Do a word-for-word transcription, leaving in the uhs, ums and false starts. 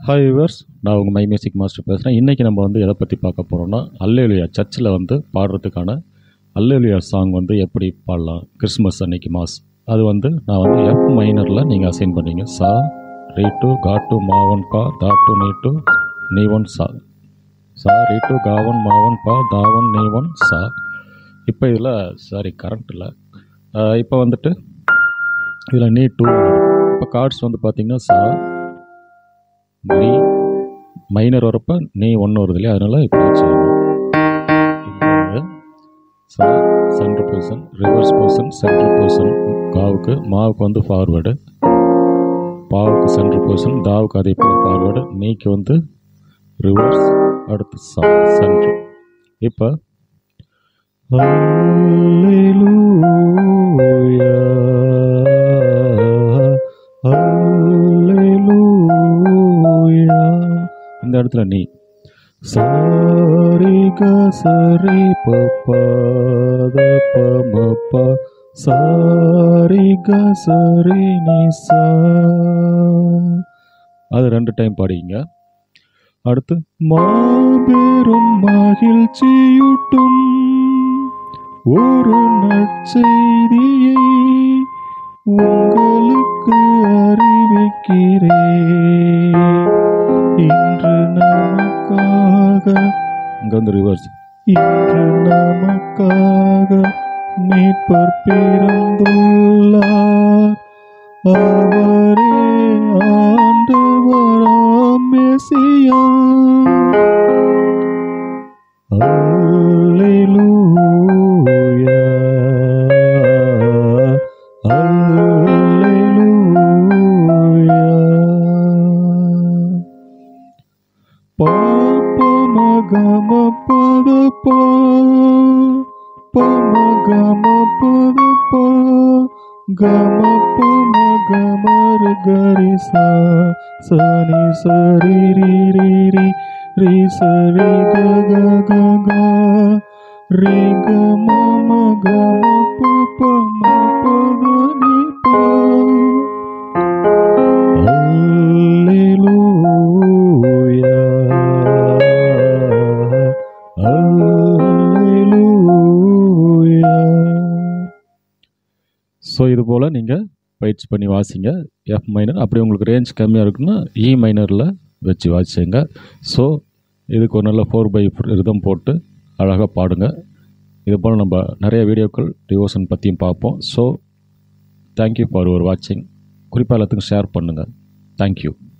Hi viewers, நான் உங்கள் my music master பேசுகிறேன். இன்றைக்கி நம்ம வந்து எதை பற்றி பார்க்க போகிறோம்னா, அல்லேலூயா சர்ச்சில் வந்து பாடுறதுக்கான அல்லேலூயா சாங் வந்து எப்படி பாடலாம் கிறிஸ்மஸ் அன்னைக்கு மாஸ். அது வந்து நான் வந்து எஃப் மைனரில் நீங்கள் அசைன் பண்ணீங்க. சா ரீ டு கா டு மாவன் பா தா டு நீ டு நீ ஒன் சா சா ரீ டு காவன் மாவன் பா தாவன் நீ ஒன் சா. இப்போ இதில் சாரி கரண்ட் இல்லை. இப்போ வந்துட்டு இதில் நீ டூ. இப்போ கார்ட்ஸ் வந்து பார்த்திங்கன்னா சா நீ மைனர் வரப்போ நீ ஒன்று வருது இல்லையா, அதனால் இப்படி வச்சுக்கணும். சா central position, reverse position, central position. காவுக்கு மாவுக்கு வந்து ஃபார்வேர்டு, பாவுக்கு சென்ட்ரல் பொசிஷன், தாவுக்கு அதே போல் ஃபார்வேர்டு, நீக்கு வந்து ரிவர்ஸ், அடுத்து சா சென்ட்ரல். இப்போ அல்லேலூயா அல்லேலூயா. இந்த இடத்துல நீ சாரி க சரி பப்பா த பமப்பா சாரி க சரி நீ சா. அது ரெண்டு டைம் பாடிங்க. அடுத்து மாபெரும் மகிழ்ச்சியூட்டும் ஒரு நற்செய்தியை உங்களுக்கு அறிவிக்கிறேன். இன்று நமக்காக, இங்க வந்து ரிவர்ஸ், இன்று நமக்காக மீட்பர் பிறந்துள்ளார். அவரே ஆண்டவராம் மெசியா. அல்லேலூயா அல்லேலூயா. பாப்ப மகம பதப்பா பமகம பதப்பா கமப்ப மகமர் கரிசா சனி சரி ரி ரி ரி ரி சரி க க க க ரி க ம ம க ம ப ப ம ப த நி ப. அல்லேலூயா அல்லேலூயா. ஸோ இது போல் நீங்கள் பயிற்சி பண்ணி வாசிங்க. எஃப் மைனர், அப்படி உங்களுக்கு ரேஞ்ச் கம்மியாக இருக்குன்னா இ மைனரில் வச்சு வாசிங்க. ஸோ இதுக்கு ஒரு நல்ல ஃபோர் பை ரிதம் போட்டு அழகாக பாடுங்க. இது போல் நம்ம நிறைய வீடியோக்கள் டிவோஷன் பற்றியும் பார்ப்போம். ஸோ தேங்க்யூ ஃபார் யுவர் வாட்சிங். குறிப்பாக எல்லாத்துக்கும் ஷேர் பண்ணுங்கள். தேங்க்யூ.